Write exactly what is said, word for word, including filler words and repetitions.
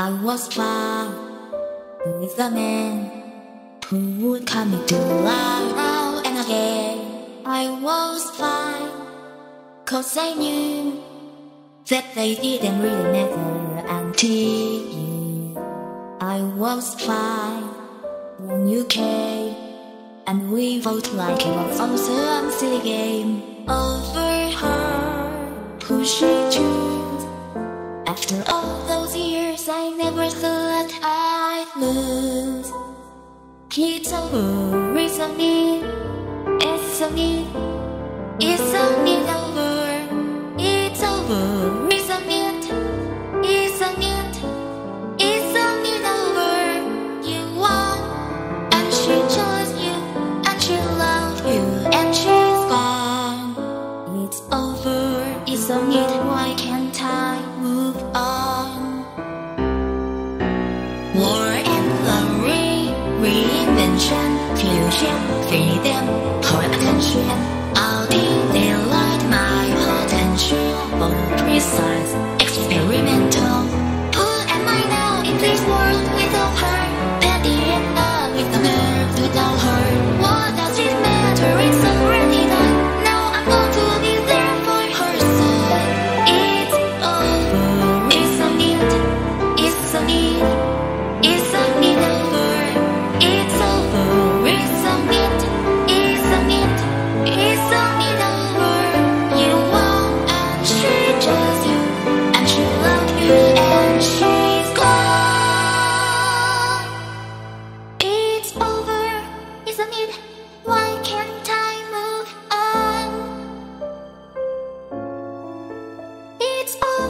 I was fine with a man who would come into life now and again. I was fine, cause I knew that they didn't really matter until you. I was fine when you came, and we fought like it was some silly game over her who she chose. After all those years, I never thought I'd lose. It's over, it's a need, it's a need, it's a need over. It's over, it's a need, it's a need, it's a need over. You won, and she chose you, and she loved you, and she's gone. It's over, it's a need, why can't I move on? War and glory, reinvention, fusion, freedom, for attention. I'll be daylight, my potential, bold, precise, experimental. Who am I now in this world without her? Petty and love with the nerve to tell her. What does it matter? It's already done. Now I'm going to be there for her side. It's over, it's a need, it's a need, it's a need over. It's over, it's a need, it's a need, it's a need over. You won, and she chose you, and she loved you, and she's gone. It's over, it's a need, why can't I move on? It's over.